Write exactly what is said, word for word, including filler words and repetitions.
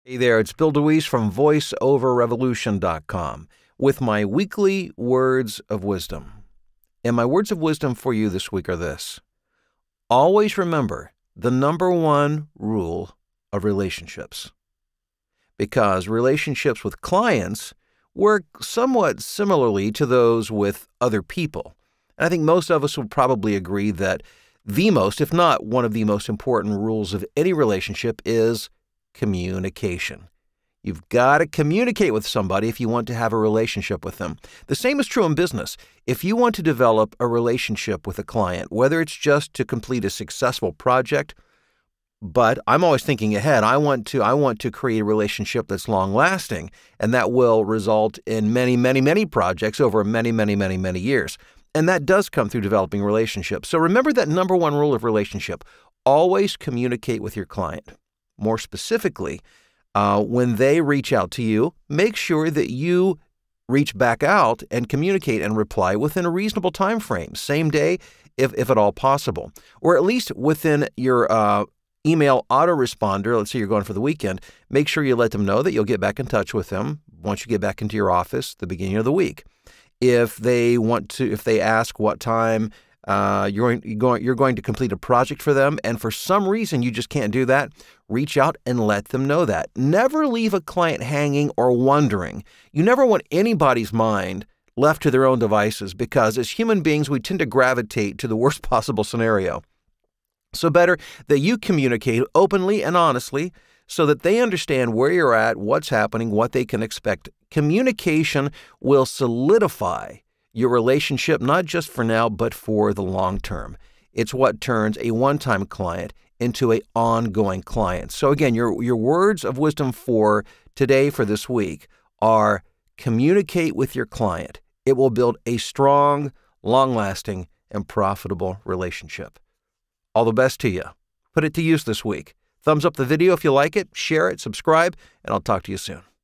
Hey there, it's Bill DeWeese from voice over revolution dot com with my weekly words of wisdom. And my words of wisdom for you this week are this. Always remember the number one rule of relationships. Because relationships with clients work somewhat similarly to those with other people. And I think most of us would probably agree that the most, if not one of the most important rules of any relationship is communication. You've got to communicate with somebody if you want to have a relationship with them. The same is true in business. If you want to develop a relationship with a client, whether it's just to complete a successful project, but I'm always thinking ahead. I want to I want to create a relationship that's long-lasting, and that will result in many, many, many projects over many, many, many, many years. And that does come through developing relationships. So remember that number one rule of relationship. Always communicate with your client. More specifically, uh, when they reach out to you, make sure that you reach back out and communicate and reply within a reasonable time frame, same day, if, if at all possible, or at least within your uh, email autoresponder. Let's say you're going for the weekend. Make sure you let them know that you'll get back in touch with them once you get back into your office the beginning of the week. If they want to, if they ask what time Uh, you're going, you're going, you're going to complete a project for them, and for some reason you just can't do that, reach out and let them know that. Never leave a client hanging or wondering. You never want anybody's mind left to their own devices because as human beings, we tend to gravitate to the worst possible scenario. So better that you communicate openly and honestly so that they understand where you're at, what's happening, what they can expect. Communication will solidify your relationship, not just for now, but for the long term. It's what turns a one-time client into an ongoing client. So again, your, your words of wisdom for today, for this week, are communicate with your client. It will build a strong, long-lasting, and profitable relationship. All the best to you. Put it to use this week. Thumbs up the video if you like it, share it, subscribe, and I'll talk to you soon.